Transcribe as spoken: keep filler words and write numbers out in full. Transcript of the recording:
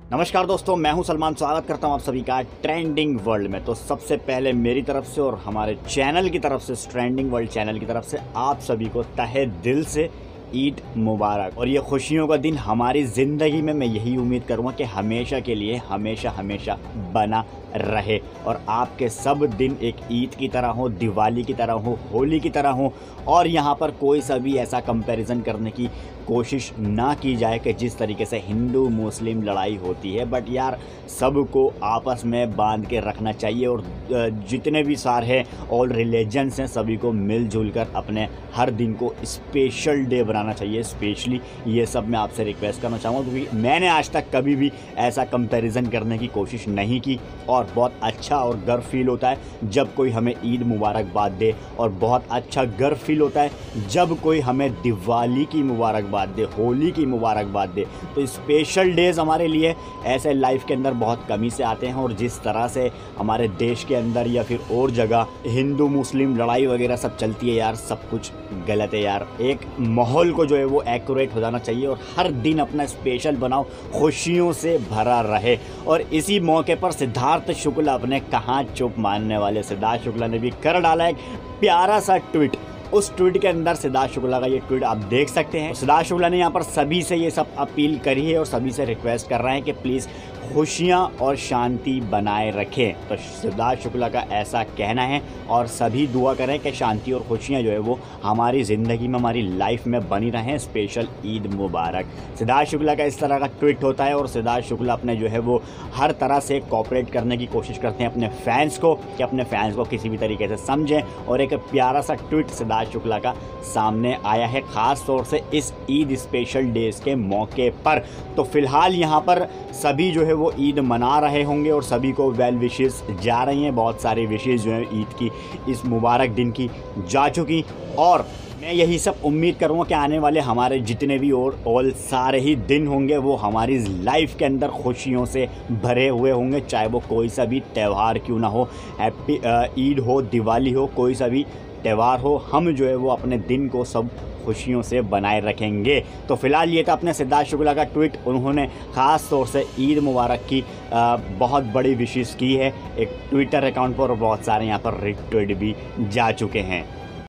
नमस्कार दोस्तों, मैं हूं सलमान। स्वागत करता हूं आप सभी का ट्रेंडिंग वर्ल्ड में। तो सबसे पहले मेरी तरफ से और हमारे चैनल की तरफ से, ट्रेंडिंग वर्ल्ड चैनल की तरफ से आप सभी को तहे दिल से ईद मुबारक। और ये खुशियों का दिन हमारी ज़िंदगी में, मैं यही उम्मीद करूँगा कि हमेशा के लिए हमेशा हमेशा बना रहे और आपके सब दिन एक ईद की तरह हो, दिवाली की तरह हो, होली की तरह हो। और यहाँ पर कोई सा भी ऐसा कंपैरिजन करने की कोशिश ना की जाए कि जिस तरीके से हिंदू मुस्लिम लड़ाई होती है। बट यार, सबको आपस में बांध के रखना चाहिए और जितने भी सारे ऑल रिलीजन्स हैं सभी को मिलजुल कर अपने हर दिन को स्पेशल डे बनाना चाहिए। स्पेशली ये सब मैं आपसे रिक्वेस्ट करना चाहूँगा, क्योंकि मैंने आज तक कभी भी ऐसा कंपैरिजन करने की कोशिश नहीं की। और बहुत अच्छा और गर्व फील होता है जब कोई हमें ईद मुबारकबाद दे, और बहुत अच्छा गर्व फील होता है जब कोई हमें दिवाली की मुबारकबाद दे, होली की मुबारकबाद दे। तो स्पेशल डेज़ हमारे लिए ऐसे लाइफ के अंदर बहुत कमी से आते हैं। और जिस तरह से हमारे देश के अंदर या फिर और जगह हिंदू मुस्लिम लड़ाई वगैरह सब चलती है यार, सब कुछ गलत है यार। एक माहौल को जो है वो एक्यूरेट हो जाना चाहिए और हर दिन अपना स्पेशल बनाओ, खुशियों से भरा रहे। और इसी मौके पर सिद्धार्थ शुक्ला, अपने कहाँ चुप मानने वाले सिद्धार्थ शुक्ला ने भी कर डाला एक प्यारा सा ट्वीट। उस ट्वीट के अंदर सिद्धार्थ शुक्ला का ये ट्वीट आप देख सकते हैं। सिद्धार्थ शुक्ला ने यहाँ पर सभी से ये सब अपील करी है और सभी से रिक्वेस्ट कर रहे हैं कि प्लीज़ खुशियाँ और शांति बनाए रखें। तो सिद्धार्थ शुक्ला का ऐसा कहना है और सभी दुआ करें कि शांति और खुशियाँ जो है वो हमारी ज़िंदगी में, हमारी लाइफ में बनी रहें। स्पेशल ईद मुबारक। सिद्धार्थ शुक्ला का इस तरह का ट्वीट होता है और सिद्धार्थ शुक्ला अपने जो है वो हर तरह से कोऑपरेट करने की कोशिश करते हैं अपने फैंस को, कि अपने फैंस को किसी भी तरीके से समझें। और एक प्यारा सा ट्वीट सिद्धार्थ शुक्ला का सामने आया है, ख़ास तौर से इस ईद स्पेशल डेज़ के मौके पर। तो फिलहाल यहाँ पर सभी जो है वो ईद मना रहे होंगे और सभी को वेल विशेस जा रही हैं। बहुत सारी विशेस जो है ईद की, इस मुबारक दिन की जा चुकी। और मैं यही सब उम्मीद करूँगा कि आने वाले हमारे जितने भी और ऑल सारे ही दिन होंगे वो हमारी लाइफ के अंदर खुशियों से भरे हुए होंगे, चाहे वो कोई सा भी त्यौहार क्यों ना हो। हैप्पी ईद हो, दिवाली हो, कोई सा भी त्यौहार हो, हम जो है वो अपने दिन को सब खुशियों से बनाए रखेंगे। तो फिलहाल ये था अपने सिद्धार्थ शुक्ला का ट्वीट। उन्होंने ख़ास तौर से ईद मुबारक की आ, बहुत बड़ी विशेष की है एक ट्विटर अकाउंट पर, और बहुत सारे यहाँ पर रिट्वीट भी जा चुके हैं।